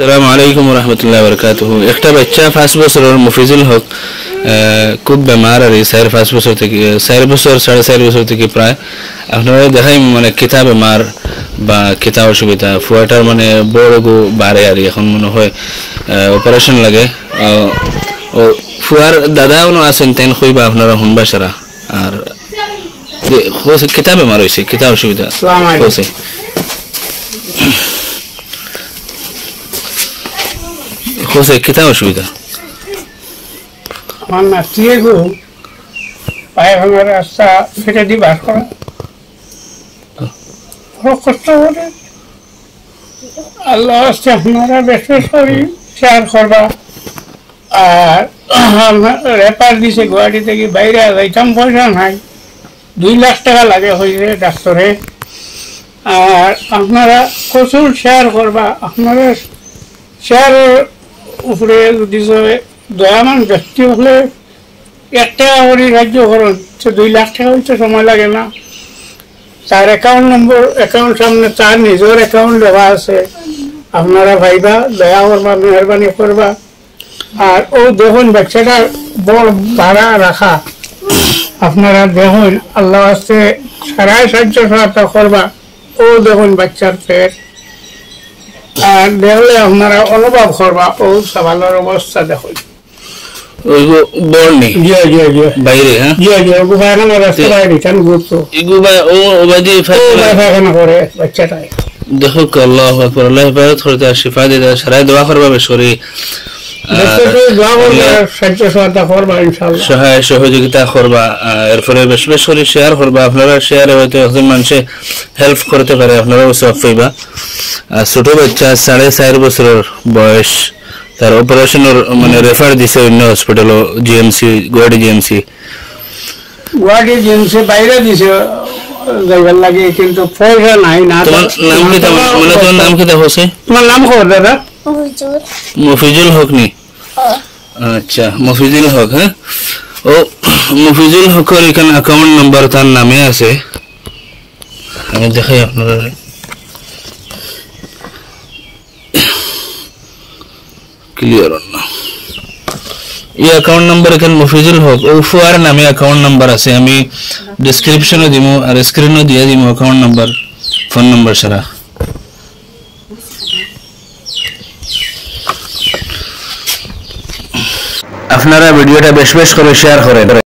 আসসালামু আলাইকুম ওয়া রাহমাতুল্লাহি ওয়া বারাকাতুহু। একটা বাচ্চা 5 বছরের মফিজুল হক খুব বেমার আর 4-5 বছর থেকে 4 বছর 4.5 বছর থেকে প্রায় আপনারা দেখাই মানে কিতা বেমার বা কিতা অসুবিধা ফুয়াটার মানে বড় গো বাড়ে আর এখন মনে হয় অপারেশন লাগে। ও ফুয়ার দাদাও আছেন তেন কইবা আপনারা শুনবা সারা আর কিতা বেমার হয়েছে কিতা অসুবিধা হয়েছে José, ¿qué tal অসুবিধা? আমার নাতিয়ে গো পায়ে ভাঙার রাস্তা ফেটে দিয়ে বার করা বড় কষ্ট করে আল্লাহ আসতে আপনারা বেশ বেশ করি শেয়ার করবা আর রেপার দিছে গুয়াহাটি থেকে বাইরে যাইতাম পয়সা নাই 2 লাখ টাকা লাগে হয়েছে ডাক্তারে আর আপনারা প্রচুর শেয়ার করবা আপনারা শেয়ারের উপরে যদি দয়ামান ব্যক্তি হলে 1 টাকা করে রাজ্য খরচ 2 লাখ টাকা হইতে সময় লাগে না তার অ্যাকাউন্ট নম্বর অ্যাকাউন্ট সামনে তার নিজের অ্যাকাউন্ট দেওয়া আছে আপনারা ভাইবা দয়া করবা মেহরবানি করবা আর ও দেখুন বাচ্চাটা বড় ভাড়া রাখা আপনারা দেখুন আল্লাহ আসতে সারাই সাহায্য সহায়তা করবা ও দেখুন বাচ্চার পেট আর দেখলে আপনারা অনুভব করবা ও সবালের অবস্থা দেখুন ওইগো বর্ণি জি জি জি বাইরে হ্যাঁ জি জি ওগো বাইরে না রাস্তা বাইরে কেন ঘুরতো ইগো ভাই ও ওবাদি ফায়খানা করে বাচ্চাটাই দেখো আল্লাহু আকবার আল্লাহ হেফাজত করতে শিফা দিতে সারাই দোয়া করবা বেশরি সহায় সহযোগিতা করবা এরপরে বেশ বেশ করে শেয়ার করবা আপনারা শেয়ারে হয়তো একজন মানুষে হেল্প করতে পারে আপনারা সব পাইবা ছোট বাচ্চা 4.5 বছরের বয়স তার অপারেশনের মানে রেফার দিছে অন্য হসপিটাল জিএমসি গুয়াহাটি জিএমসি বাইরে দিছে যাইবার লাগে কিন্তু পয়সা নাই না তোমার নাম কি মানে তোমার নাম কি হোসে তোমার নাম কো দাদা মফিজুল হক নি আচ্ছা মফিজুল হক হ্যাঁ ও মফিজুল হকের এখানে অ্যাকাউন্ট নাম্বার তার নামে আছে আমি দেখাই আপনারা ক্লিয়ার না এই অ্যাকাউন্ট নাম্বার এখানে মফিজুল হক ও ফুয়ার নামে অ্যাকাউন্ট নাম্বার আছে আমি ডেসক্রিপশনে দিমু আর স্ক্রিনও দিয়ে দিমু অ্যাকাউন্ট নাম্বার ফোন নাম্বার সারা আপনারা ভিডিওটা বেশ বেশ করে শেয়ার করেন।